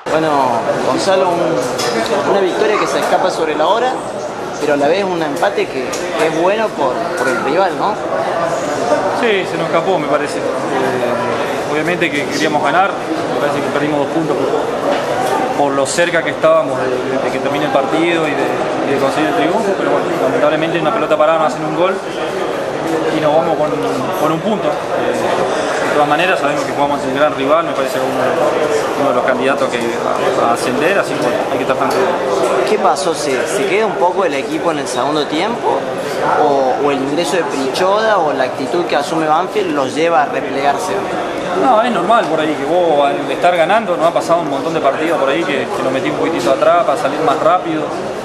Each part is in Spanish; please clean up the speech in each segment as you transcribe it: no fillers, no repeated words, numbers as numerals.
Bueno, Gonzalo, una victoria que se escapa sobre la hora, pero a la vez un empate que es bueno por el rival, ¿no? Sí, se nos escapó, me parece. Obviamente que queríamos ganar, me parece que perdimos 2 puntos por lo cerca que estábamos de que termine el partido y de conseguir el triunfo, pero bueno, lamentablemente en una pelota parada nos hacen un gol y nos vamos con un punto. De todas maneras sabemos que jugamos ante un gran rival, me parece uno de los candidatos a ascender, así que hay que estar tranquilo. ¿Qué pasó? ¿Se queda un poco el equipo en el segundo tiempo? ¿O el ingreso de Prichoda o la actitud que asume Banfield los lleva a replegarse? No, es normal por ahí, que vos al estar ganando nos ha pasado un montón de partidos por ahí que nos metí un poquitito atrás para salir más rápido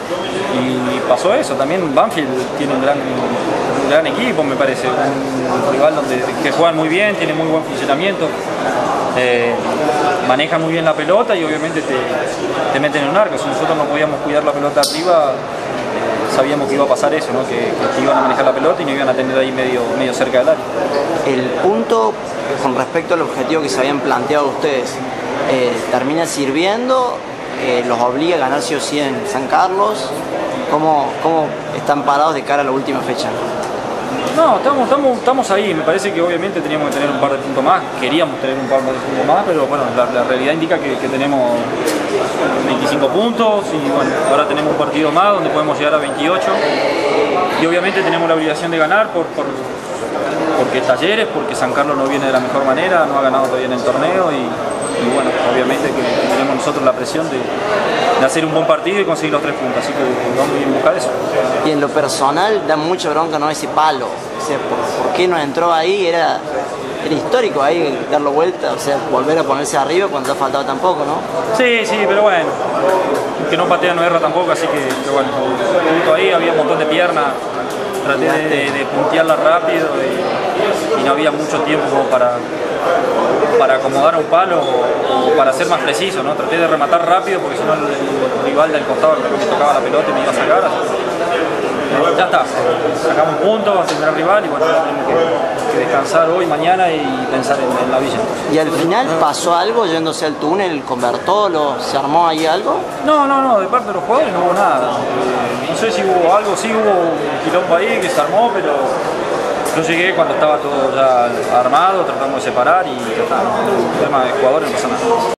y pasó eso. También Banfield tiene un gran equipo, me parece, un rival que juegan muy bien, tiene muy buen funcionamiento, manejan muy bien la pelota y obviamente te meten en un arco. Si nosotros no podíamos cuidar la pelota arriba, sabíamos que iba a pasar eso, ¿no? que iban a manejar la pelota y nos iban a tener ahí medio cerca del área. El punto con respecto al objetivo que se habían planteado ustedes, ¿termina sirviendo? ¿Los obliga a ganar sí o sí en San Carlos? ¿Cómo están parados de cara a la última fecha? No, estamos ahí. Me parece que obviamente teníamos que tener un par de puntos más, queríamos tener un par de puntos más, pero bueno, la realidad indica que tenemos 25 puntos y bueno, ahora tenemos un partido más donde podemos llegar a 28 y obviamente tenemos la obligación de ganar porque Talleres, porque San Carlos no viene de la mejor manera, no ha ganado todavía en el torneo y bueno, obviamente que tenemos nosotros la presión de hacer un buen partido y conseguir los 3 puntos, así que vamos a ir a buscar eso. Y en lo personal da mucha bronca, ¿no? Ese palo, o sea, ¿por qué no entró ahí? Era histórico ahí darlo vuelta, o sea, volver a ponerse arriba cuando ha faltado tan poco, ¿no? Sí, pero bueno, el que no patea no erra tampoco, así que bueno, justo ahí había un montón de piernas, traté de puntearla rápido y no había mucho tiempo como para acomodar un palo o para ser más preciso, ¿no? Traté de rematar rápido porque si no el rival del costado me tocaba la pelota y me iba a sacar, así que ya está, sacamos puntos ante el gran rival y bueno, tenemos que descansar hoy, mañana y pensar en la Villa. ¿Y al final pasó algo yéndose al túnel con Bertolo? ¿Se armó ahí algo? No, de parte de los jugadores no hubo nada. No sé si hubo algo, sí hubo un quilombo ahí que se armó, pero yo llegué cuando estaba todo ya armado, tratando de separar y el tema de jugadores no pasa nada.